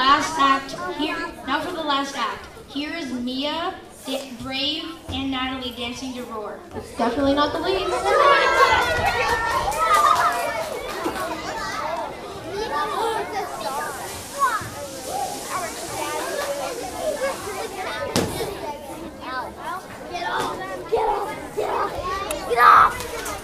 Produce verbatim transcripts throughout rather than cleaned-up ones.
last act here. Now for the last act. Here is Mia, Brave, and Natalie dancing to Roar. It's definitely not the least. Get off! Get off! Get off! Get off!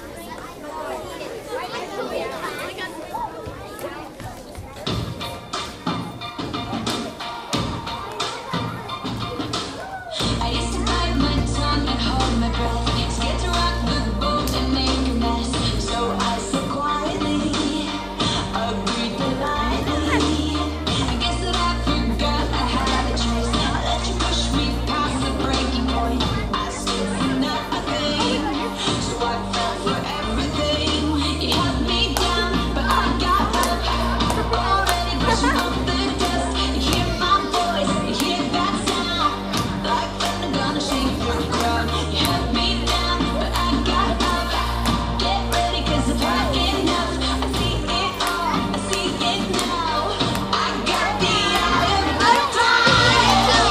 I used to bite my tongue and hold my breath, scared to rock the boat and make a mess. So I said quietly, agreed politely. I guess that I forgot I had a choice. I let you push me past the breaking point. I stood for nothing, so I fell for everything. You held me down, but I got up. Already brushing off the dust. You hear my voice, you hear that sound. Like thunder gonna shake through the crowd. You held me down, but I got up. Get ready, cause I've had enough. I see it all, I see it now. I got the eye of the tiger.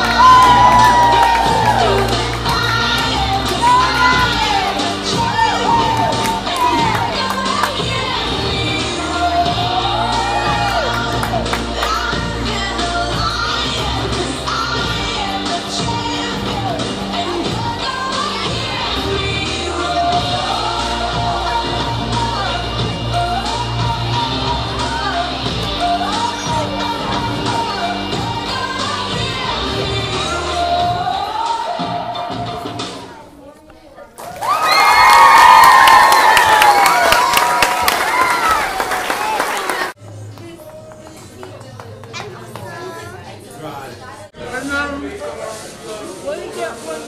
Through the fire, the fire, the chill. And you're gonna hear me roar. I'm gonna lie, cause I am the champion. And you're gonna hear me And um, what do you get when